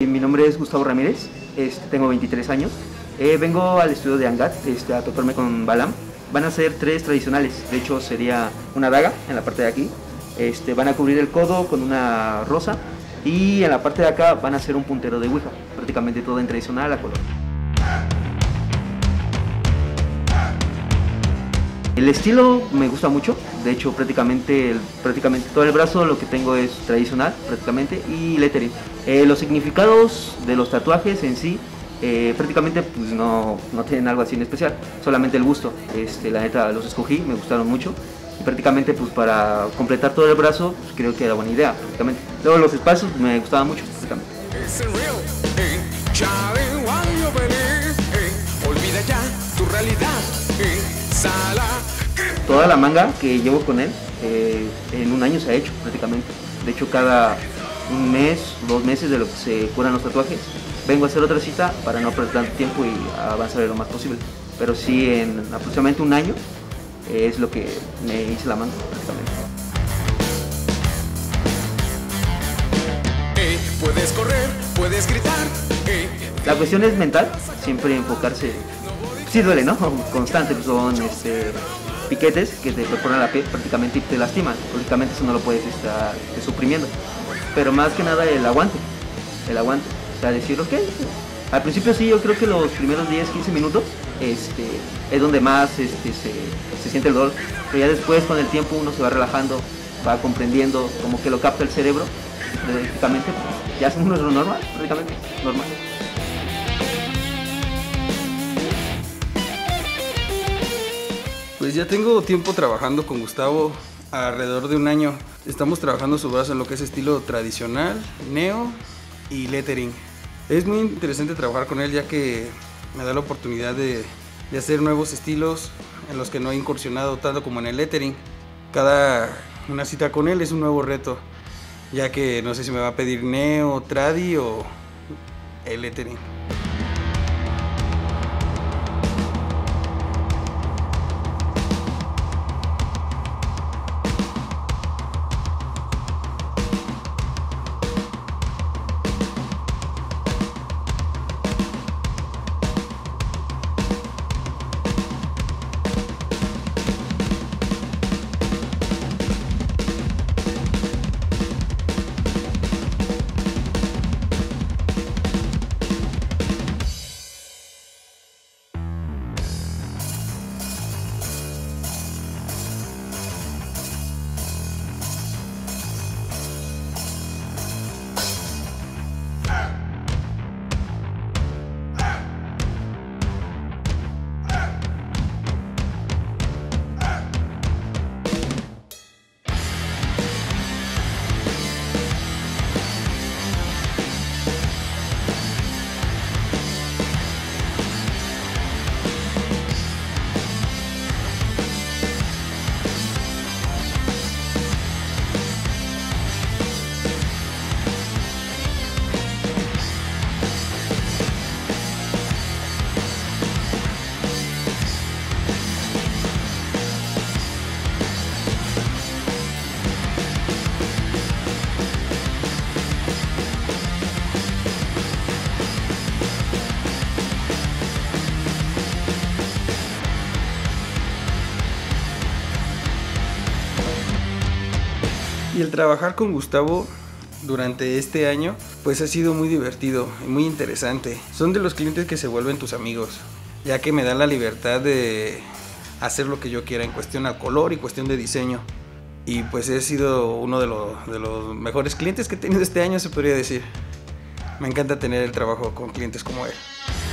Mi nombre es Gustavo Ramírez, tengo 23 años. Vengo al estudio de Angat a tocarme con Balam. Van a ser 3 tradicionales, de hecho sería una daga en la parte de aquí. Van a cubrir el codo con una rosa y en la parte de acá van a hacer un puntero de Ouija, prácticamente todo en tradicional a color. El estilo me gusta mucho, de hecho prácticamente todo el brazo lo que tengo es tradicional prácticamente y lettering. Los significados de los tatuajes en sí prácticamente pues no tienen algo así en especial, solamente el gusto. La neta los escogí, me gustaron mucho y prácticamente pues para completar todo el brazo pues, creo que era buena idea prácticamente. Luego los espacios me gustaban mucho prácticamente. Olvida ya tu realidad. Toda la manga que llevo con él en un año se ha hecho prácticamente. De hecho cada un mes, 2 meses de lo que se curan los tatuajes vengo a hacer otra cita para no perder tanto tiempo y avanzar lo más posible. Pero sí en aproximadamente un año es lo que me hice la manga prácticamente. Puedes correr, puedes gritar. La cuestión es mental, siempre enfocarse. Sí duele, ¿no? Constante, pues son piquetes que te perforan la piel prácticamente y te lastiman. Lógicamente eso no lo puedes estar suprimiendo. Pero más que nada el aguante. O sea, decir, ok. Al principio sí, yo creo que los primeros 10-15 minutos es donde más se siente el dolor. Pero ya después con el tiempo uno se va relajando, va comprendiendo, como que lo capta el cerebro. Prácticamente ya es uno normal, prácticamente normal. Pues ya tengo tiempo trabajando con Gustavo, alrededor de un año. Estamos trabajando su brazo en lo que es estilo tradicional, neo y lettering. Es muy interesante trabajar con él ya que me da la oportunidad de hacer nuevos estilos en los que no he incursionado tanto como en el lettering. Cada una cita con él es un nuevo reto, ya que no sé si me va a pedir neo, tradi o el lettering. Y el trabajar con Gustavo durante este año pues ha sido muy divertido y muy interesante. Son de los clientes que se vuelven tus amigos, ya que me dan la libertad de hacer lo que yo quiera en cuestión al color y cuestión de diseño. Y pues he sido uno de los mejores clientes que he tenido este año, se podría decir. Me encanta tener el trabajo con clientes como él.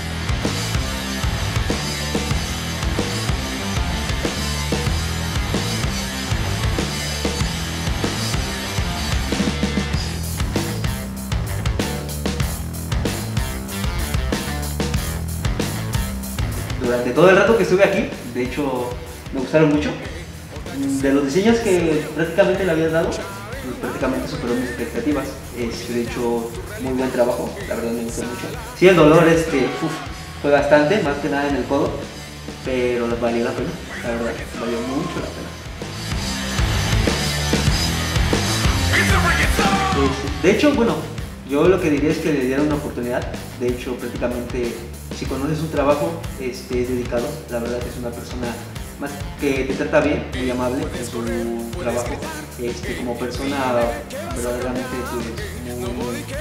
Durante todo el rato que estuve aquí, de hecho, me gustaron mucho. De los diseños que prácticamente le habías dado, pues prácticamente superó mis expectativas. De hecho, muy buen trabajo, la verdad me gustó mucho. Sí, el dolor fue bastante, más que nada en el codo, pero valió la pena, la verdad, valió mucho la pena. De hecho, bueno, Yo lo que diría es que le dieran una oportunidad. De hecho, prácticamente, si conoces un trabajo dedicado, la verdad es una persona más que te trata bien, muy amable en su trabajo. Como persona, verdaderamente, pues,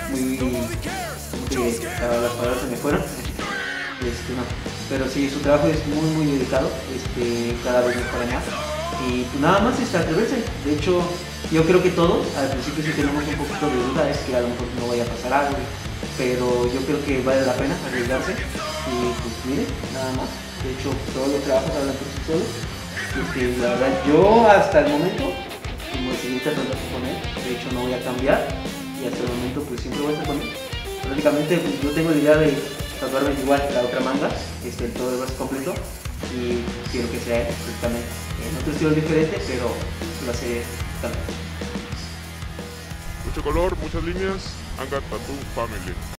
las palabras se me fueron. No. Pero sí, su trabajo es muy dedicado, cada vez mejora más. Y pues nada más atreverse. De hecho, yo creo que todos, al principio sí tenemos un poquito de duda, es que a lo mejor no vaya a pasar algo, pero yo creo que vale la pena arriesgarse. Y pues mire, nada más. De hecho, todos los trabajos hablan por sí solos. La verdad, yo hasta el momento, como decidí tratando con él, de hecho no voy a cambiar, y hasta el momento pues siempre voy a estar con él. Prácticamente pues, yo tengo la idea de tatuarme igual la otra manga, todo el brazo completo, y quiero que sea él, prácticamente. En otro estilo diferente, pero lo hace también. Mucho color, muchas líneas, Anga Tattoo Family.